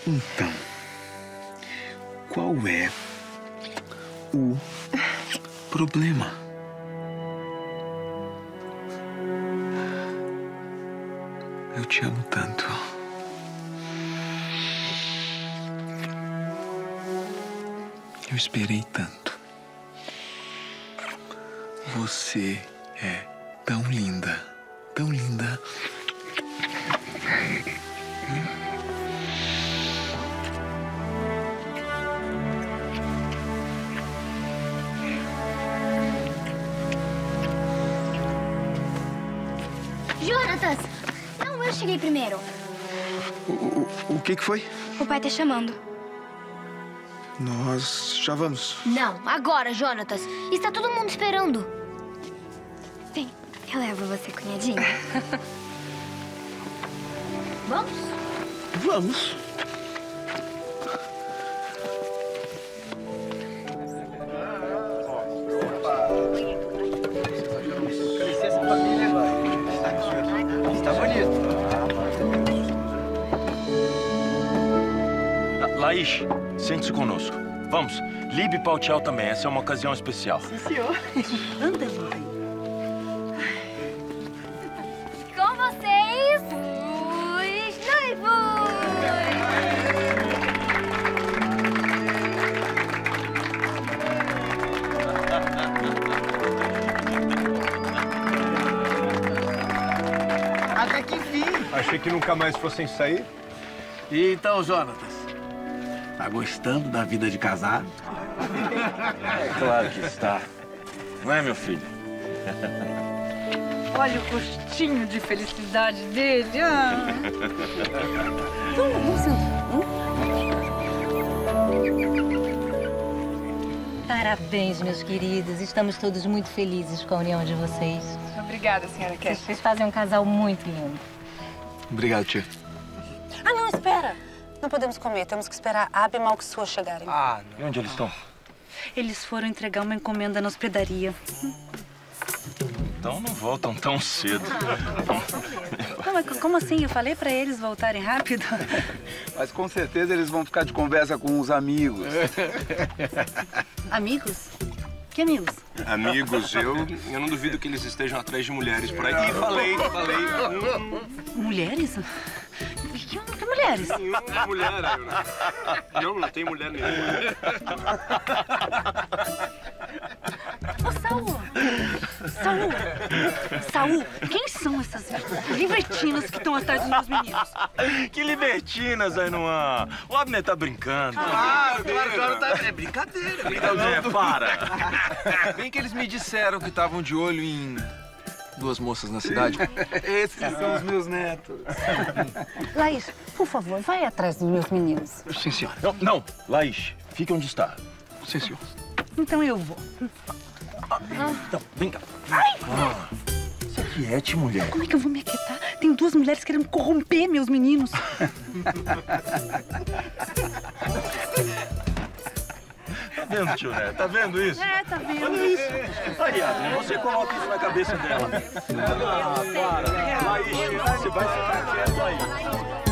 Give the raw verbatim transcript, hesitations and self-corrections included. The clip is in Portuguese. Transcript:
Então, qual é o problema? Eu te amo tanto. Eu esperei tanto. Você é tão linda, tão linda. Jonatas! Não, eu cheguei primeiro. O, o, o que que foi? O pai tá chamando. Nós já vamos. Não, agora, Jonatas. Está todo mundo esperando. Vem, eu levo você, cunhadinho. Vamos? Vamos. Licença, família. Está bonito. Laís, sente-se conosco. Vamos, Libe e Pautial também. Essa é uma ocasião especial. Sim, senhor. Anda, mãe. Com vocês, os noivos! Até que enfim. Achei que nunca mais fossem sair. E então, Jonatas, tá gostando da vida de casado? É claro que está. Não é, meu filho? Olha o rostinho de felicidade dele. Ah. Vamos, vamos sentar. Parabéns, meus queridos. Estamos todos muito felizes com a união de vocês. Obrigada, senhora Cash. Vocês fazem um casal muito lindo. Obrigado, tia. Ah, não, espera. Não podemos comer. Temos que esperar a Abby e Malquissua chegarem. Ah, não. E onde eles estão? Eles foram entregar uma encomenda na hospedaria. Então não voltam tão cedo. Como, como assim? Eu falei pra eles voltarem rápido? Mas com certeza eles vão ficar de conversa com os amigos. Amigos? Que amigos? Amigos, eu, eu não duvido que eles estejam atrás de mulheres por aí. Ih, falei, falei. Hum, Mulheres? Que, que mulheres? Nenhuma mulher, Ailton. Não, não tem mulher nenhuma. Ô, Saul! Saul! Saul, quem são essas libertinas que estão atrás dos meus meninos? Que libertinas, Ainuã. O Abner tá brincando. Claro, claro, claro. Tá... É brincadeira, brincadeira. É, para. Bem que eles me disseram que estavam de olho em duas moças na cidade. Esses são os meus netos. Laís, por favor, vai atrás dos meus meninos. Sim, senhora. Não, não. Laís, fique onde está. Sim, senhor. Então eu vou. Então, vem cá. Ah, se aquiete, mulher. Como é que eu vou me aquietar? Tem duas mulheres querendo corromper meus meninos. Tá vendo, tio Neto? Tá vendo isso? É, tá vendo? Olha isso. Aí, Abner, você coloca isso na cabeça dela. Ah, para. Laís, você vai ficar quieto aí.